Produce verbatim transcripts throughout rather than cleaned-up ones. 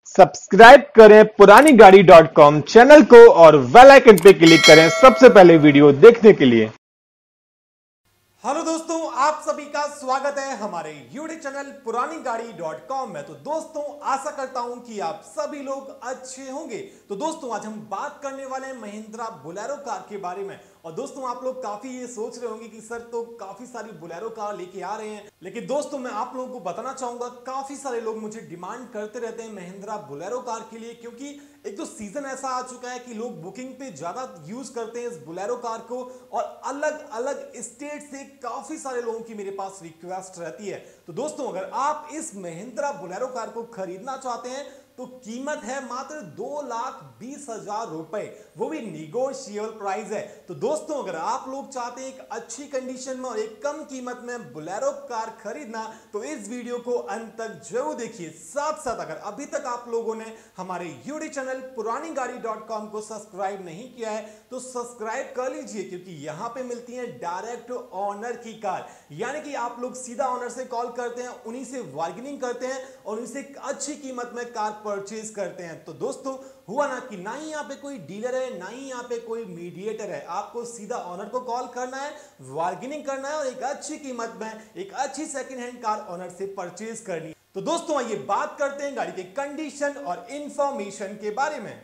Subscribe करें पुरानी गाड़ी डॉट कॉम चैनल को और बेल आइकन पे क्लिक करें सबसे पहले वीडियो देखने के लिए। हेलो दोस्तों, आप सभी का स्वागत है हमारे यूट्यूब चैनल पुरानी गाड़ी डॉट कॉम में। तो दोस्तों, आशा करता हूं कि आप सभी लोग अच्छे होंगे। तो दोस्तों, आज हम बात करने वाले हैं महिंद्रा बोलेरो कार के बारे में। और दोस्तों, आप लोग काफी ये सोच रहे होंगे कि सर तो काफी सारी बोलेरो कार लेके आ रहे हैं, लेकिन दोस्तों मैं आप लोगों को बताना चाहूंगा काफी सारे लोग मुझे डिमांड करते रहते हैं महिंद्रा बोलेरो कार के लिए, क्योंकि एक तो सीजन ऐसा आ चुका है कि लोग बुकिंग पे ज्यादा यूज करते हैं इस बोलेरो कार को, और अलग अलग स्टेट से काफी सारे लोगों की मेरे पास रिक्वेस्ट रहती है। तो दोस्तों, अगर आप इस महिंद्रा बोलेरो कार को खरीदना चाहते हैं तो कीमत है मात्र दो लाख बीस हजार रुपए, वो भी निगोशिएबल प्राइस है। तो दोस्तों, अगर आप लोग चाहते हैं एक अच्छी कंडीशन में और एक कम कीमत में बोलेरो कार खरीदना तो इस वीडियो को अंत तक जरूर देखिए। साथ साथ अगर अभी तक आप लोगों ने हमारे यूट्यूब चैनल पुरानी गाड़ी डॉट कॉम को सब्सक्राइब नहीं किया है तो सब्सक्राइब कर लीजिए, क्योंकि यहां पे मिलती है डायरेक्ट ऑनर की कार, यानी कि आप लोग सीधा ऑनर से कॉल करते हैं, उन्हीं से बार्गेनिंग करते हैं और उनसे अच्छी कीमत में कार परचेज करते हैं। तो दोस्तों, हुआ ना कि ना ही यहाँ पे कोई डीलर है, ना ही यहाँ पे कोई मीडिएटर है, आपको सीधा ऑनर को कॉल करना है, बार्गेनिंग करना है और एक अच्छी कीमत में एक अच्छी सेकंड हैंड कार ऑनर से परचेज करनी है। तो दोस्तों, आइए बात करते हैं गाड़ी के कंडीशन और इंफॉर्मेशन के बारे में।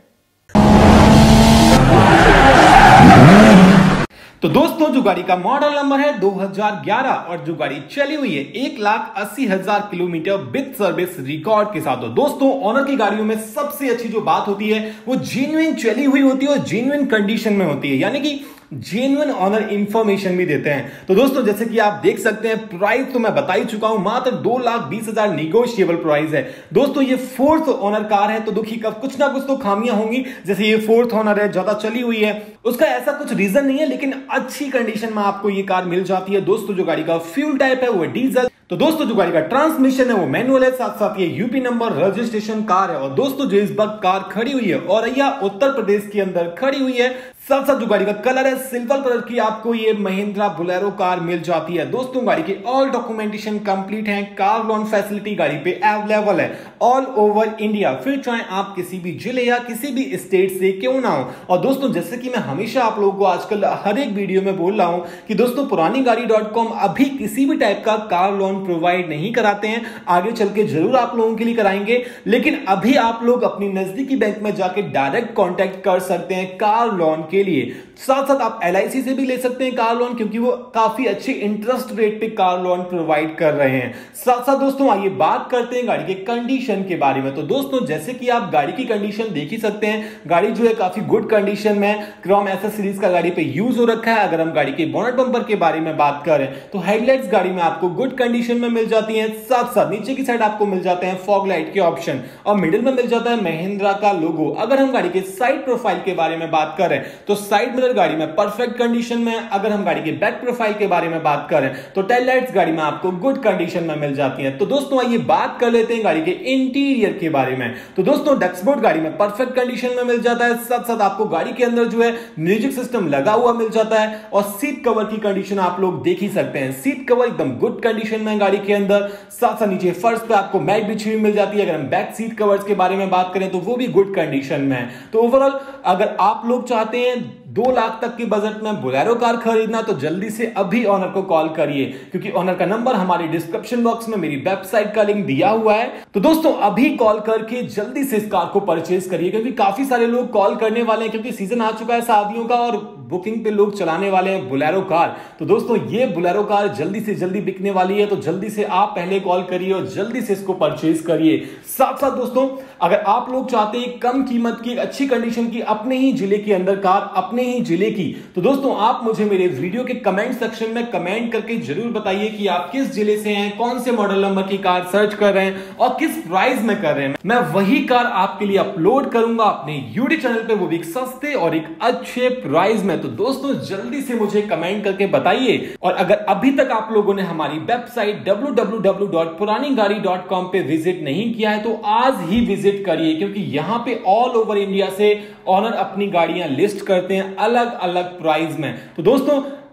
तो दोस्तों, जो गाड़ी का मॉडल नंबर है दो हज़ार ग्यारह और जो गाड़ी चली हुई है एक लाख अस्सी हजार किलोमीटर विद सर्विस रिकॉर्ड के साथ। तो दोस्तों, ऑनर की गाड़ियों में सबसे अच्छी जो बात होती है वो जेन्युइन चली हुई होती है और जेन्युइन कंडीशन में होती है, यानी कि जेन्युइन ऑनर इंफॉर्मेशन भी देते हैं। तो दोस्तों, जैसे कि आप देख सकते हैं, प्राइस तो मैं बता ही चुका हूं, मात्र दो लाख बीस हजार निगोशिएबल प्राइस है। दोस्तों, ये फोर्थ ऑनर कार है, तो दुखी कब कुछ ना कुछ तो खामियां होंगी। जैसे ये फोर्थ ऑनर है, ज्यादा चली हुई है, उसका ऐसा कुछ रीजन नहीं है, लेकिन अच्छी कंडीशन में आपको ये कार मिल जाती है। दोस्तों, जो गाड़ी का फ्यूल टाइप है वो डीजल। तो दोस्तों, जो गाड़ी का ट्रांसमिशन है वो मैनुअल है, साथ साथ ये यूपी नंबर रजिस्ट्रेशन कार है। और दोस्तों, जो इस वक्त कार खड़ी हुई है और यह उत्तर प्रदेश के अंदर खड़ी हुई है, साथ साथ जो गाड़ी का कलर है सिल्वर कलर की आपको ये महिंद्रा बोलेरो कार मिल जाती है। दोस्तों, गाड़ी के ऑल डॉक्यूमेंटेशन कंप्लीट है, कार लोन फैसिलिटी गाड़ी पे अवेलेबल है ऑल ओवर इंडिया, फिर चाहे आप किसी भी जिले या किसी भी स्टेट से क्यों ना हो। और दोस्तों, जैसे कि मैं हमेशा आप लोगों को आजकल हर एक वीडियो में बोल रहा हूं कि दोस्तों, पुरानी गाड़ी डॉट कॉम अभी किसी भी टाइप का कार लोन प्रोवाइड नहीं कराते हैं, आगे चल के जरूर आप लोगों के लिए कराएंगे, लेकिन अभी आप लोग अपनी नजदीकी बैंक में जाके डायरेक्ट कॉन्टैक्ट कर सकते हैं कार लोन के लिए। साथ साथ आप एल आई सी से भी ले सकते हैं कार लोन, क्योंकि वो काफी अच्छे इंटरेस्ट रेट पे कार लोन प्रोवाइड कर रहे हैं। साथ साथ दोस्तों, आइए बात करते हैं गाड़ी के कंडीशन के बारे में। तो दोस्तों, जैसे कि आप गाड़ी की कंडीशन देख ही सकते हैं, गाड़ी जो है काफी गुड कंडीशन में क्रोम एसएस सीरीज का गाड़ी पे यूज हो रखा है। अगर हम गाड़ी के बोनट बम्पर के बारे में बात करें तो हेडलाइट्स गाड़ी में आपको गुड कंडीशन में मिल जाती हैं। साथ साथ नीचे की साइड आपको मिल जाते हैं फॉग लाइट के ऑप्शन और मिडिल में मिल जाता है महिंद्रा का लोगो। अगर हम गाड़ी के साइड प्रोफाइल के बारे में बात करें तो साइड मिरर गाड़ी में परफेक्ट कंडीशन में। अगर हम गाड़ी के बैक प्रोफाइल के बारे में बात करें तो टेल लाइट्स गाड़ी में आपको गुड कंडीशन में मिल जाती हैं। तो दोस्तों, आइए बात कर लेते हैं गाड़ी के इंटीरियर के बारे में। तो दोस्तों, डैशबोर्ड गाड़ी में परफेक्ट कंडीशन में मिल जाता है। साथ साथ आपको गाड़ी के अंदर जो है म्यूजिक सिस्टम लगा हुआ मिल जाता है और सीट कवर की कंडीशन आप लोग देख ही सकते हैं, सीट कवर एकदम गुड कंडीशन में गाड़ी के अंदर। साथ साथ नीचे फर्श पे आपको मैट बिछी हुई मिल जाती है। अगर हम बैक सीट कवर्स के बारे में बात करें तो वो भी गुड कंडीशन में है। तो ओवरऑल अगर आप लोग चाहते हैं दो लाख तक के बजट में बोलेरो कार खरीदना तो जल्दी से अभी ऑनर को कॉल करिए, क्योंकि ऑनर का नंबर हमारे डिस्क्रिप्शन बॉक्स में मेरी वेबसाइट का लिंक दिया हुआ है। तो दोस्तों, अभी कॉल करके जल्दी से इस कार को परचेज करिए, क्योंकि काफी सारे लोग कॉल करने वाले हैं, क्योंकि सीजन आ चुका है शादियों का और बुकिंग पे लोग चलाने वाले हैं बोलेरो कार। तो दोस्तों, ये बोलेरो कार जल्दी से जल्दी बिकने वाली है, तो जल्दी से आप पहले कॉल करिए और जल्दी से इसको परचेज करिए। साथ साथ दोस्तों, अगर आप लोग चाहते हैं कम कीमत की अच्छी कंडीशन की अपने ही जिले के अंदर कार, अपने ही जिले की, तो दोस्तों आप मुझे मेरे वीडियो के कमेंट सेक्शन में कमेंट करके जरूर बताइए कि आप किस जिले से हैं, कौन से मॉडल नंबर की कार सर्च कर रहे हैं और किस प्राइस में कर रहे हैं। मैं वही कार आपके लिए अपलोड करूंगा अपने यूट्यूब चैनल पे, वो भी एक सस्ते और एक अच्छे प्राइस में। तो दोस्तों, जल्दी से मुझे कमेंट करके बताइए। और अगर अभी तक आप लोगों ने हमारी website W W W dot पुरानी गाड़ी डॉट कॉम पे विजिट नहीं किया है तो आज ही विजिट करिए, क्योंकि यहां पे ऑल ओवर इंडिया से ऑनर अपनी गाड़ियां लिस्ट करते हैं अलग अलग प्राइस में। तो दोस्तों,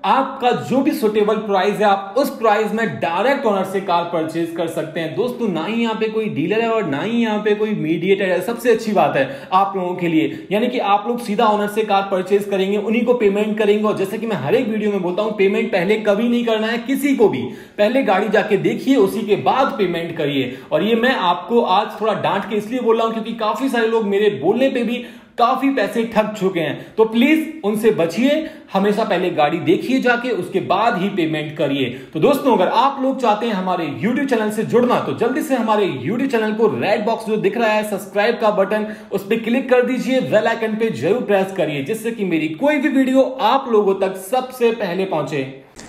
आपका जो भी सुटेबल प्राइस है आप उस प्राइस में डायरेक्ट ओनर से कार परचेज कर सकते हैं। दोस्तों ना ही यहाँ पे कोई डीलर है और ना ही यहाँ पे कोई मीडिएटर है। सबसे अच्छी बात है आप लोगों के लिए, यानी कि आप लोग सीधा ओनर से कार परचेज करेंगे, उन्हीं को पेमेंट करेंगे। और जैसे कि मैं हर एक वीडियो में बोलता हूं, पेमेंट पहले कभी नहीं करना है किसी को भी। पहले गाड़ी जाके देखिए, उसी के बाद पेमेंट करिए। और ये मैं आपको आज थोड़ा डांट के इसलिए बोल रहा हूं क्योंकि काफी सारे लोग मेरे बोलने पे भी काफी पैसे ठग चुके हैं। तो प्लीज उनसे बचिए, हमेशा पहले गाड़ी देखिए जाके, उसके बाद ही पेमेंट करिए। तो दोस्तों अगर आप लोग चाहते हैं हमारे यूट्यूब चैनल से जुड़ना तो जल्दी से हमारे यूट्यूब चैनल को रेड बॉक्स जो दिख रहा है सब्सक्राइब का बटन, उस पर क्लिक कर दीजिए, बेल आइकन पे जरूर प्रेस करिए जिससे कि मेरी कोई भी वीडियो आप लोगों तक सबसे पहले पहुंचे।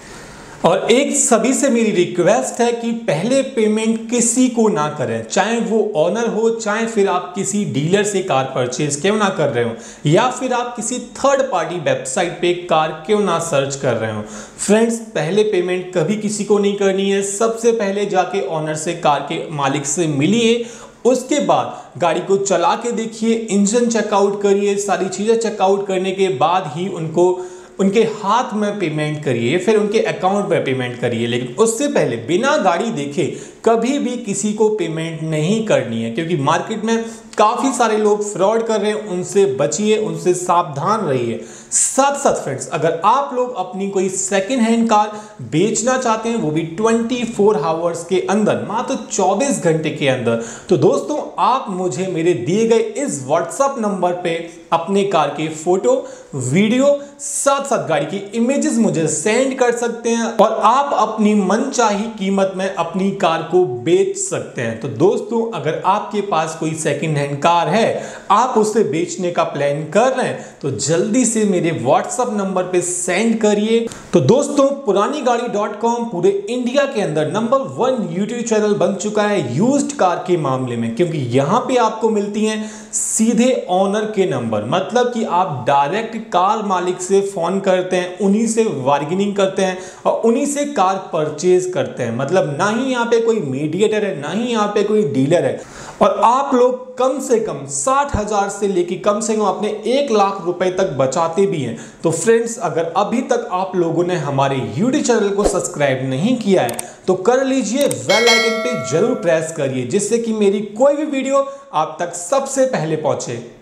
और एक सभी से मेरी रिक्वेस्ट है कि पहले पेमेंट किसी को ना करें, चाहे वो ऑनर हो, चाहे फिर आप किसी डीलर से कार परचेज क्यों ना कर रहे हो, या फिर आप किसी थर्ड पार्टी वेबसाइट पे कार क्यों ना सर्च कर रहे हो। फ्रेंड्स, पहले पेमेंट कभी किसी को नहीं करनी है। सबसे पहले जाके ऑनर से, कार के मालिक से मिलिए, उसके बाद गाड़ी को चला के देखिए, इंजन चेकआउट करिए, सारी चीज़ें चेकआउट करने के बाद ही उनको उनके हाथ में पेमेंट करिए, फिर उनके अकाउंट में पेमेंट करिए। लेकिन उससे पहले बिना गाड़ी देखे कभी भी किसी को पेमेंट नहीं करनी है, क्योंकि मार्केट में काफ़ी सारे लोग फ्रॉड कर रहे हैं। उनसे बचिए, उनसे सावधान रहिए। साथ साथ फ्रेंड्स, अगर आप लोग अपनी कोई सेकेंड हैंड कार बेचना चाहते हैं, वो भी चौबीस आवर्स के अंदर, मात्र चौबीस घंटे के अंदर, तो दोस्तों आप मुझे मेरे दिए गए इस व्हाट्सएप नंबर पे अपने कार के फोटो, वीडियो, साथ साथ गाड़ी की इमेजेस मुझे सेंड कर सकते हैं और आप अपनी मनचाही कीमत में अपनी कार को बेच सकते हैं। तो दोस्तों अगर आपके पास कोई सेकंड हैंड कार है, आप उसे बेचने का प्लान कर रहे हैं, तो जल्दी से मेरे व्हाट्सएप नंबर पे सेंड करिए। तो दोस्तों पुरानी गाड़ी डॉट कॉम पूरे इंडिया के अंदर नंबर वन यूट्यूब चैनल बन चुका है यूज्ड कार के मामले में, क्योंकि यहां पे आपको मिलती हैं सीधे ऑनर के नंबर। मतलब कि आप डायरेक्ट कार मालिक से फोन करते हैं, उन्हीं से बार्गेनिंग करते हैं और उन्हीं से कार परचेज करते हैं। मतलब ना ही यहाँ पे कोई मीडिएटर है, ना ही यहाँ पे कोई डीलर है। और आप लोग कम से कम साठ हजार से लेके कम से कम अपने एक लाख रुपए तक बचाते भी हैं। तो फ्रेंड्स, अगर अभी तक आप लोगों ने हमारे यूट्यूब चैनल को सब्सक्राइब नहीं किया है तो कर लीजिए, बेल आइकन पे जरूर प्रेस करिए जिससे कि मेरी कोई भी वीडियो आप तक सबसे पहले पहुंचे।